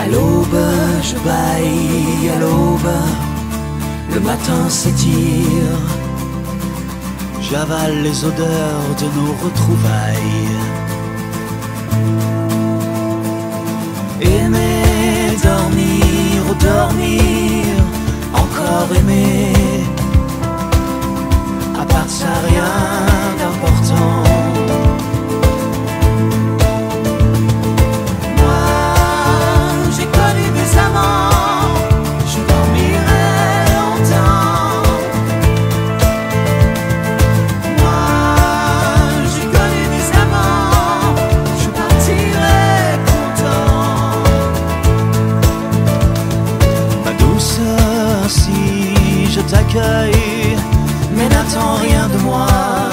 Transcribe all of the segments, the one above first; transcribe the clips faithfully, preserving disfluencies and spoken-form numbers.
À l'aube, je bâille, à l'aube, le matin s'étire. J'avale les odeurs de nos retrouvailles. Aimer, dormir, dormir, encore aimer. À part ça, rien d'important. Si je t'accueille, mais n'attends rien de moi.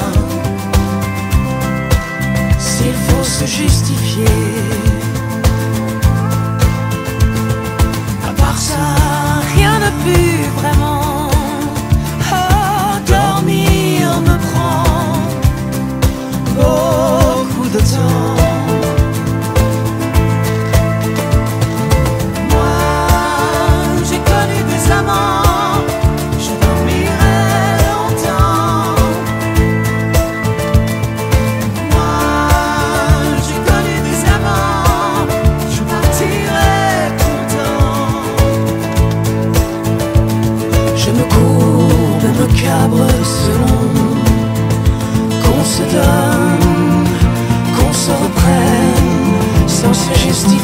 S'il faut se justifier, à part ça, rien ne pue vraiment. Oh, dormir me prend beaucoup de temps. Selon qu'on se donne, qu'on se reprenne sans se justifier.